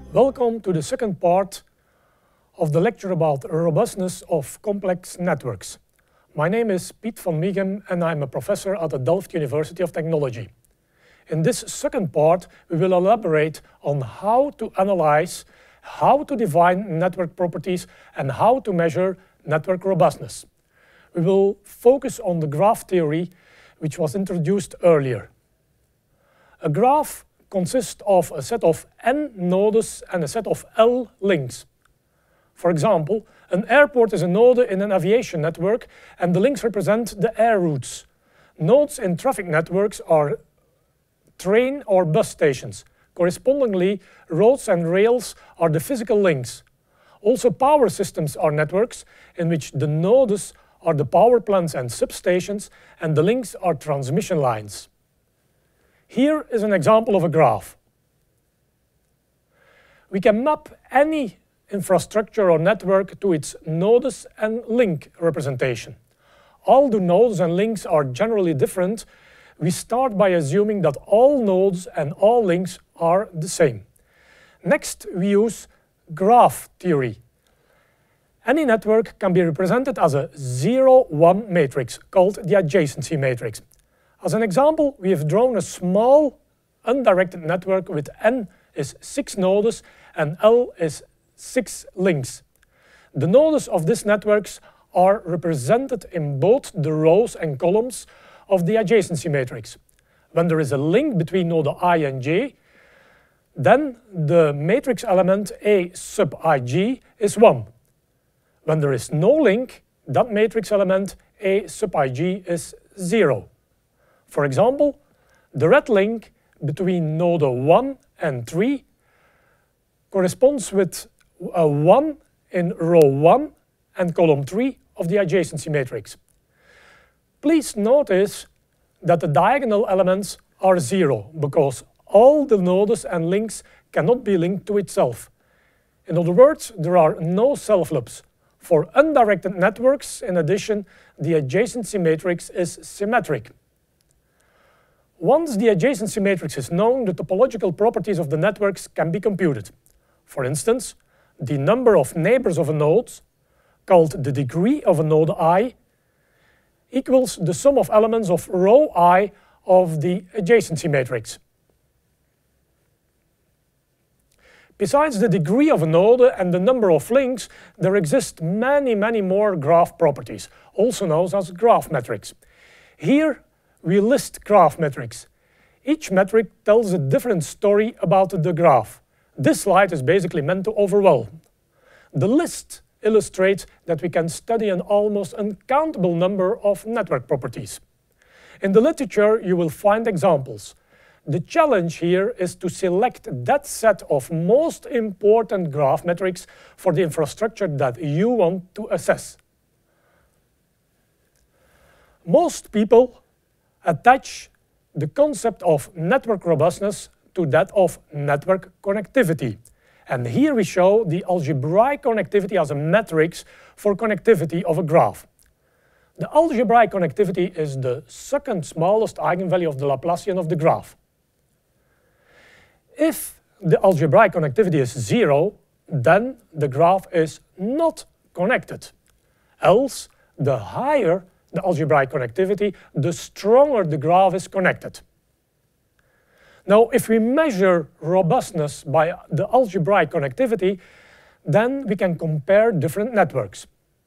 Welcome to the second part of the lecture about robustness of complex networks. My name is Piet van Mieghem and I'm a professor at the Delft University of Technology. In this second part, we will elaborate on how to analyze, how to define network properties and how to measure network robustness. We will focus on the graph theory, which was introduced earlier. A graph consists of a set of n nodes and a set of L links. For example, an airport is a node in an aviation network and the links represent the air routes. Nodes in traffic networks are train or bus stations. Correspondingly, roads and rails are the physical links. Also, power systems are networks in which the nodes are the power plants and substations and the links are transmission lines. Here is an example of a graph. We can map any infrastructure or network to its nodes and link representation. Although nodes and links are generally different, we start by assuming that all nodes and all links are the same. Next, we use graph theory. Any network can be represented as a 0-1 matrix called the adjacency matrix. As an example, we have drawn a small undirected network with n is 6 nodes and L is 6 links. The nodes of these networks are represented in both the rows and columns of the adjacency matrix. When there is a link between node I and j, then the matrix element A sub ij is 1. When there is no link, that matrix element A sub ij is 0. For example, the red link between node 1 and 3 corresponds with a 1 in row 1 and column 3 of the adjacency matrix. Please notice that the diagonal elements are 0 because all the nodes and links cannot be linked to itself. In other words, there are no self-loops. For undirected networks, in addition, the adjacency matrix is symmetric. Once the adjacency matrix is known, the topological properties of the networks can be computed. For instance, the number of neighbors of a node, called the degree of a node I, equals the sum of elements of row I of the adjacency matrix. Besides the degree of a node and the number of links, there exist many more graph properties, also known as graph metrics. Here we list graph metrics. Each metric tells a different story about the graph. This slide is basically meant to overwhelm. The list illustrates that we can study an almost uncountable number of network properties. In the literature, you will find examples. The challenge here is to select that set of most important graph metrics for the infrastructure that you want to assess. Most people attach the concept of network robustness to that of network connectivity. And here we show the algebraic connectivity as a matrix for connectivity of a graph. The algebraic connectivity is the second smallest eigenvalue of the Laplacian of the graph. If the algebraic connectivity is 0, then the graph is not connected. Else, the higher the algebraic connectivity, the stronger the graph is connected. Now, if we measure robustness by the algebraic connectivity, then we can compare different networks.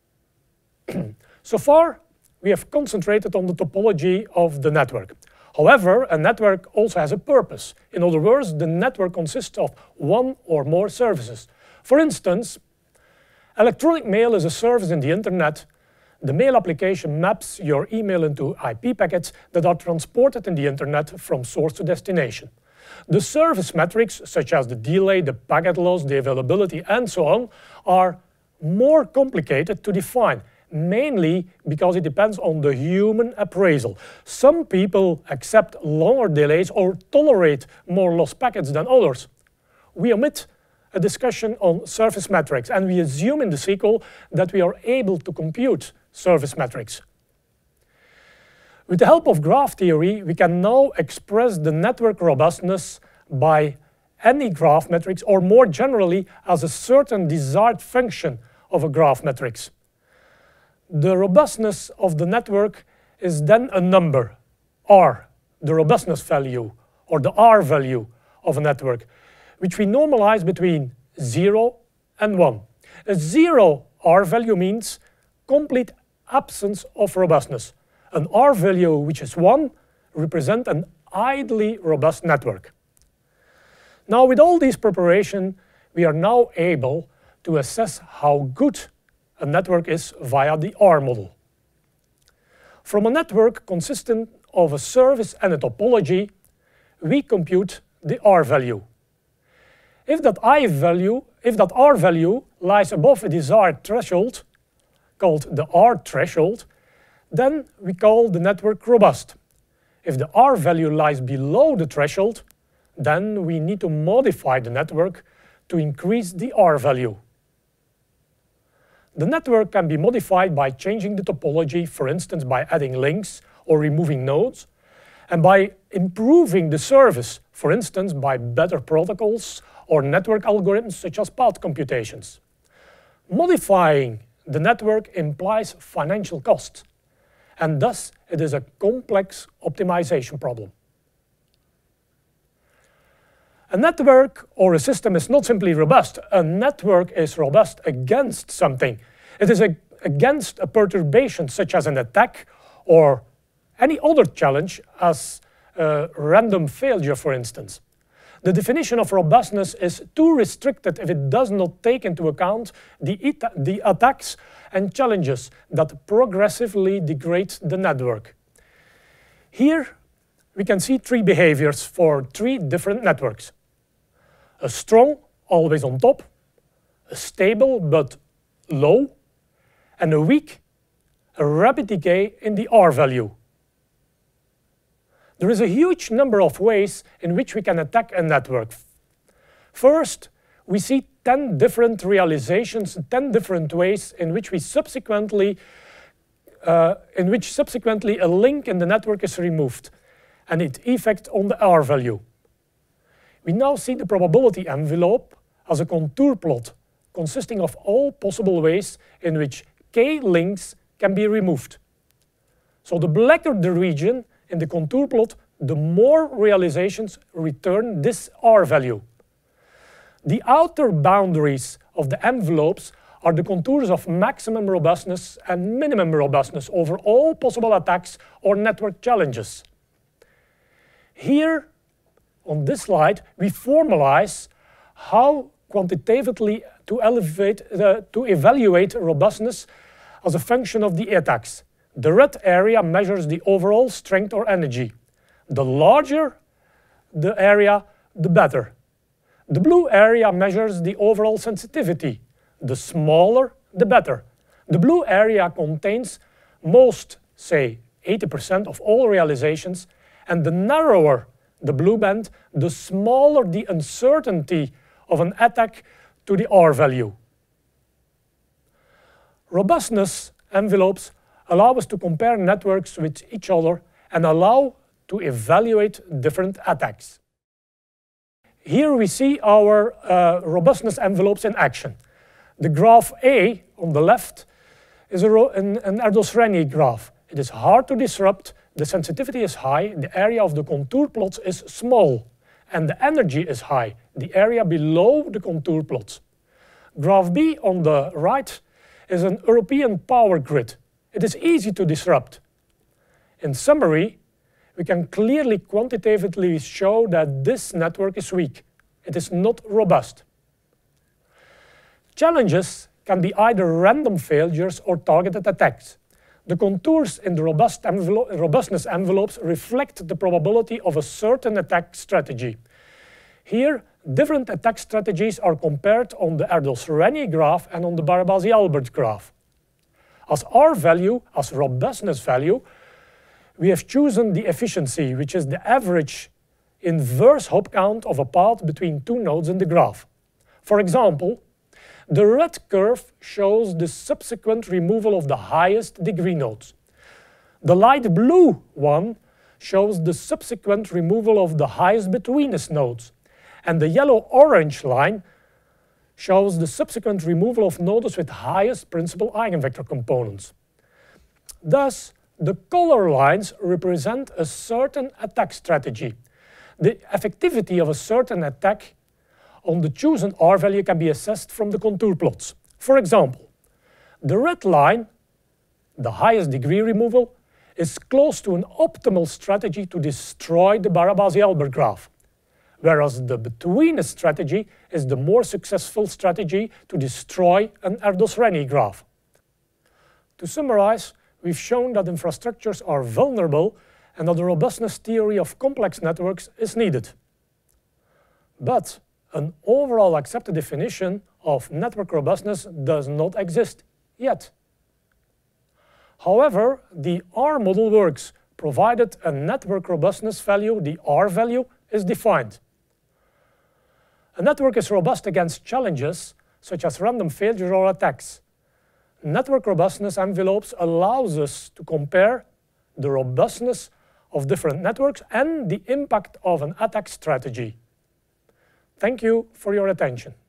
So far, we have concentrated on the topology of the network. However, a network also has a purpose. In other words, the network consists of one or more services. For instance, electronic mail is a service in the internet. The mail application maps your email into IP packets that are transported in the internet from source to destination. The service metrics, such as the delay, the packet loss, the availability, and so on, are more complicated to define, mainly because it depends on the human appraisal. Some people accept longer delays or tolerate more lost packets than others. We omit a discussion on service metrics, and we assume in the sequel that we are able to compute service metrics. With the help of graph theory, we can now express the network robustness by any graph matrix, or more generally, as a certain desired function of a graph matrix. The robustness of the network is then a number, R, the robustness value, or the R value of a network, which we normalize between 0 and 1. A 0 R value means complete absence of robustness. An R value which is 1 represents an ideally robust network. Now, with all these preparation, we are now able to assess how good a network is via the R model. From a network consistent of a service and a topology, we compute the R value. If that R value lies above a desired threshold, called the R threshold, then we call the network robust. If the R value lies below the threshold, then we need to modify the network to increase the R value. The network can be modified by changing the topology, for instance by adding links or removing nodes, and by improving the service, for instance by better protocols or network algorithms such as path computations. Modifying the network implies financial cost, and thus it is a complex optimization problem. A network or a system is not simply robust. A network is robust against something. It is against a perturbation such as an attack or any other challenge as a random failure, for instance. The definition of robustness is too restricted if it does not take into account the attacks and challenges that progressively degrade the network. Here we can see three behaviors for three different networks. A strong, always on top, a stable but low, and a weak, a rapid decay in the R value. There is a huge number of ways in which we can attack a network. First, we see 10 different realizations, 10 different ways in which subsequently a link in the network is removed, and its effect on the R value. We now see the probability envelope as a contour plot consisting of all possible ways in which K links can be removed. So the blacker the region in the contour plot, the more realizations return this R value. The outer boundaries of the envelopes are the contours of maximum robustness and minimum robustness over all possible attacks or network challenges. Here, on this slide, we formalize how quantitatively to evaluate robustness as a function of the attacks. The red area measures the overall strength or energy. The larger the area, the better. The blue area measures the overall sensitivity. The smaller, the better. The blue area contains most, say, 80% of all realizations, and the narrower the blue band, the smaller the uncertainty of an attack to the R value. Robustness envelopes allow us to compare networks with each other and allow to evaluate different attacks. Here we see our robustness envelopes in action. The graph A on the left is an Erdős-Rényi graph. It is hard to disrupt, the sensitivity is high, the area of the contour plots is small, and the energy is high, the area below the contour plots. Graph B on the right is an European power grid. It is easy to disrupt. In summary, we can clearly quantitatively show that this network is weak. It is not robust. Challenges can be either random failures or targeted attacks. The contours in the robustness envelopes reflect the probability of a certain attack strategy. Here, different attack strategies are compared on the Erdős-Rényi graph and on the Barabasi-Albert graph. As R value, as robustness value, we have chosen the efficiency, which is the average inverse hop count of a path between two nodes in the graph. For example, the red curve shows the subsequent removal of the highest degree nodes. The light blue one shows the subsequent removal of the highest betweenest nodes. and the yellow-orange line shows the subsequent removal of nodes with highest principal eigenvector components. Thus, the color lines represent a certain attack strategy. The effectivity of a certain attack on the chosen R-value can be assessed from the contour plots. For example, the red line, the highest degree removal, is close to an optimal strategy to destroy the Barabasi-Albert graph, whereas the between strategy is the more successful strategy to destroy an Erdős-Renyi graph. To summarize, we've shown that infrastructures are vulnerable and that the robustness theory of complex networks is needed. But an overall accepted definition of network robustness does not exist yet. However, the R model works, provided a network robustness value, the R value, is defined. A network is robust against challenges, such as random failures or attacks. Network robustness envelopes allows us to compare the robustness of different networks and the impact of an attack strategy. Thank you for your attention.